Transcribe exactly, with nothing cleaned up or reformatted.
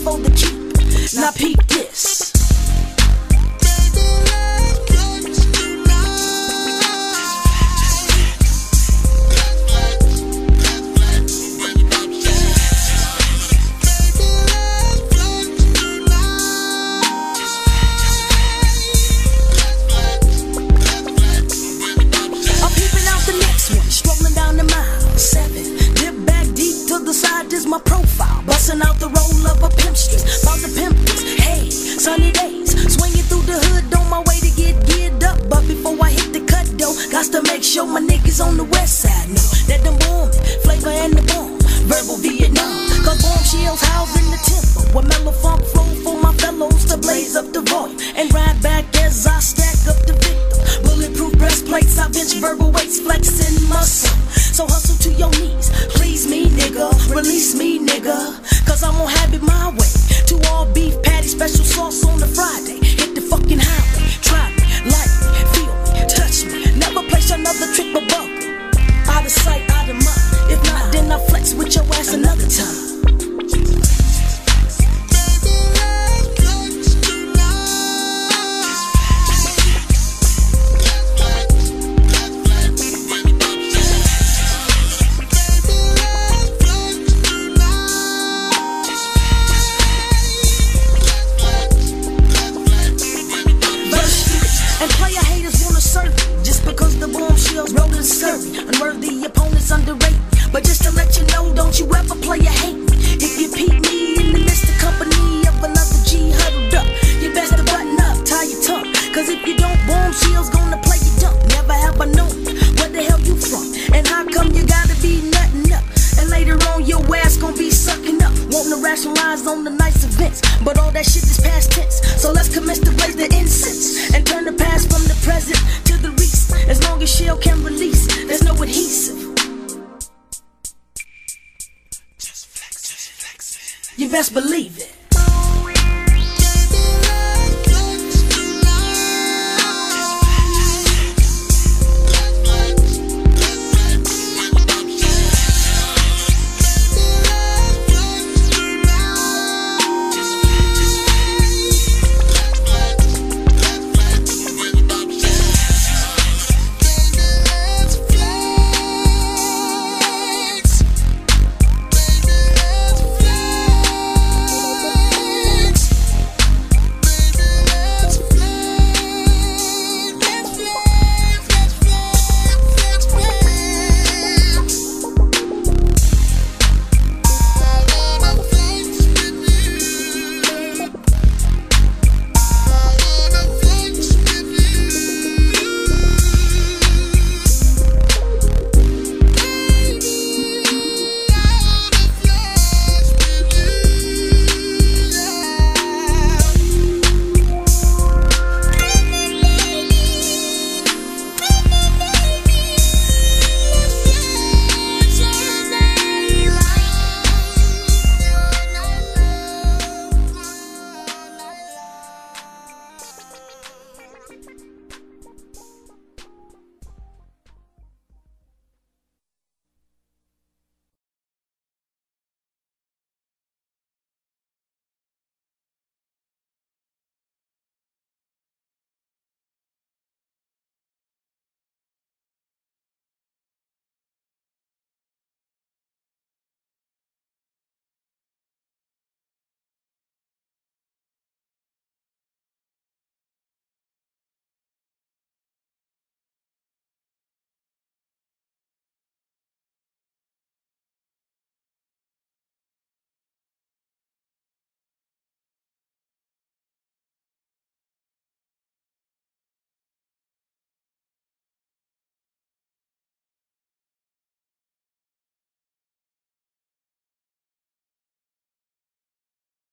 for the keep. Now peep this. Is my profile, busting out the roll of a pimpstress, about the pimpers. Hey, sunny days, swinging through the hood on my way to get geared up. But before I hit the cut though, got to make sure my niggas on the west side know that them bombing, flavor and the bomb, verbal Vietnam. Cause bombshells housed in the temple, with mellow funk flow for my fellows to blaze up the volume and ride back as I stack up the victim. Bulletproof breastplates, I bench verbal weights, flexing muscle. So hustle to your knees, please me nigga, release me nigga, cause I won't have it my way. To all beef patty, special sauce on the Friday. Hit the fucking highway, try me, like me, feel me, touch me. Never place another trick above me. Out of sight, out of mind. If not, then I flex with your ass another time. Rolling scurry, unworthy opponents underrated. But just to let you know, don't you ever play a hate me. If you peep me in the midst of company of another G huddled up, you best to button up, tie your tongue. Cause if you don't, Bombshell's gonna play you dumb. Never have I known where the hell you from, and how come you gotta be nutting up. And later on your ass gonna be sucking up, wanting to rationalize on the nice events. But all that shit is past tense, so let's commence to blaze the incense and turn the past from the present to the recent. As long as shell can release, there's no adhesive. Just flex, just flex it. You best believe it.